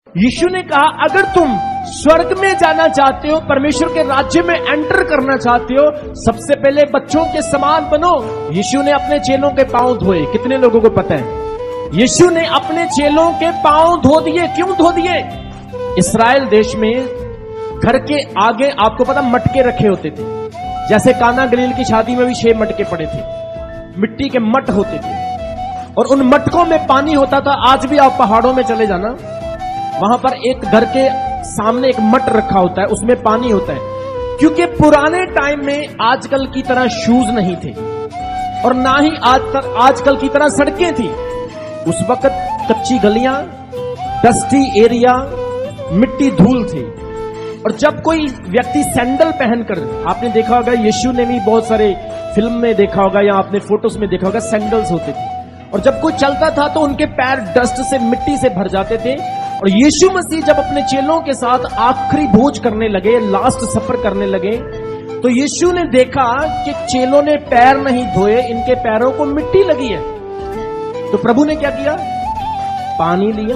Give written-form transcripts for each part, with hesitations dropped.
यीशु ने कहा, अगर तुम स्वर्ग में जाना चाहते हो, परमेश्वर के राज्य में एंटर करना चाहते हो, सबसे पहले बच्चों के समान बनो। यीशु ने अपने चेलों के पांव धोए। कितने लोगों को पता है? यीशु ने अपने चेलों के पांव धो दिए। क्यों धो दिए? इस्राएल देश में घर के आगे आपको पता मटके रखे होते थे, जैसे काना गलील की शादी में भी 6 मटके पड़े थे, मिट्टी के मट होते थे, और उन मटकों में पानी होता था। आज भी आप पहाड़ों में चले जाना, वहां पर एक घर के सामने एक मट रखा होता है, उसमें पानी होता है। क्योंकि पुराने टाइम में आजकल की तरह शूज नहीं थे, और ना ही आजकल की तरह सड़कें थी। उस वक्त कच्ची गलियां, डस्टी एरिया, मिट्टी धूल थी। और जब कोई व्यक्ति सैंडल पहनकर, आपने देखा होगा, यीशु ने भी बहुत सारे फिल्म में देखा होगा या आपने फोटोज में देखा होगा, सैंडल्स होते थे, और जब कोई चलता था तो उनके पैर डस्ट से, मिट्टी से भर जाते थे। और यीशु मसीह जब अपने चेलों के साथ आखिरी भोज करने लगे, लास्ट सफर करने लगे, तो यीशु ने देखा कि चेलों ने पैर नहीं धोए, इनके पैरों को मिट्टी लगी है। तो प्रभु ने क्या किया? पानी लिया,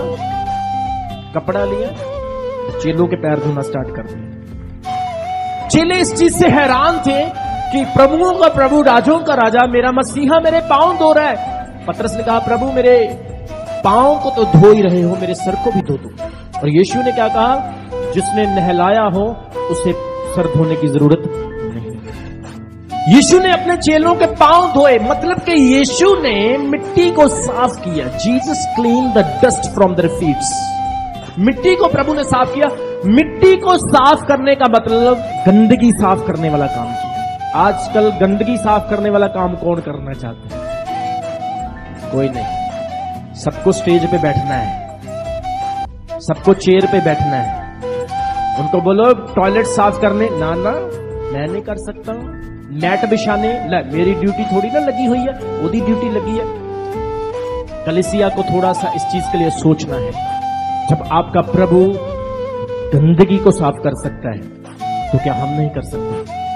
कपड़ा लिया, चेलों के पैर धोना स्टार्ट कर दिया। चेले इस चीज से हैरान थे कि प्रभुओं का प्रभु, राजों का राजा, मेरा मसीहा मेरे पांव धो रहा है। पतरस ने कहा, प्रभु मेरे पांव को तो धो ही रहे हो, मेरे सर को भी धो दो। और यीशु ने क्या कहा? जिसने नहलाया हो उसे सर धोने की जरूरत नहीं। यीशु ने अपने चेलों के पांव धोए, मतलब कि यीशु ने मिट्टी को साफ किया। Jesus clean the dust from their feet. मिट्टी को प्रभु ने साफ किया। मिट्टी को साफ करने का मतलब गंदगी साफ करने वाला काम किया। आजकल गंदगी साफ करने वाला काम कौन करना चाहता है? कोई नहीं। सबको स्टेज पे बैठना है, सबको चेयर पे बैठना है। उनको बोलो टॉयलेट साफ करने, ना ना मैं नहीं कर सकता, मैट बिछाने, मेरी ड्यूटी थोड़ी ना लगी हुई है, ओदी ड्यूटी लगी है। कलीसिया को थोड़ा सा इस चीज के लिए सोचना है। जब आपका प्रभु गंदगी को साफ कर सकता है तो क्या हम नहीं कर सकते?